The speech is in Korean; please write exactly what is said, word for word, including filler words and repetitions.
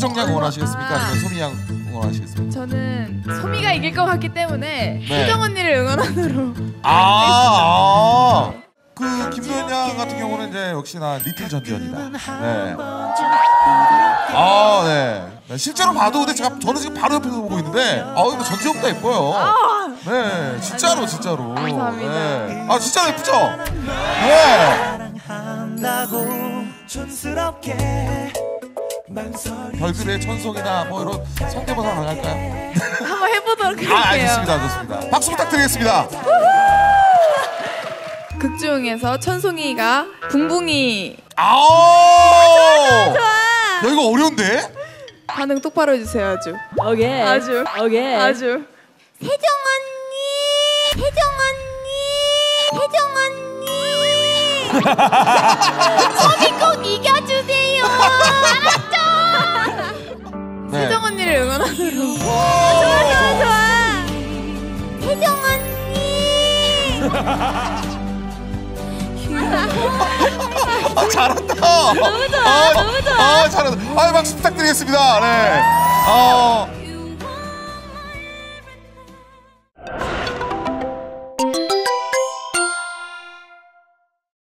혜정 양 응원하시겠습니까? 아니면 소미 양 응원하시겠습니까? 저는 소미가 이길 것 같기 때문에 네. 혜정 언니를 응원하도록. 아, 아. 그 김도현 양 같은 경우는 이제 역시나 리틀 전지현이다. 네. 아, 네. 네. 실제로 봐도 근데 제가 저는 지금 바로 옆에서 보고 있는데, 아, 이거 전지현보다 예뻐요. 아. 네, 진짜로 진짜로. 감사합니다. 네. 아, 진짜로 예쁘죠? 네. 별들의 천송이나 뭐 이런 성대모사 가능할까요? 한번 해보도록 할게요. 아, 알겠습니다, 좋습니다. 박수 부탁드리겠습니다. 극 중에서 천송이가 붕붕이. 아오! 좋아, 좋아. 야, 이거 어려운데? 반응 똑바로 해주세요, 아주. 오케이. 아주. 오케이. 아주. 혜정 언니, 혜정 언니, 혜정 언니. 소미 꼭 이겨주세요. 알았죠? 네. 혜정 언니를 응원하도록. 좋아, 좋아, 좋아. 혜정 언니. 아, 잘한다. 너무 좋아, 아, 너무 좋아. 아, 잘한다. 아, 박수 부탁드리겠습니다. 네. 어.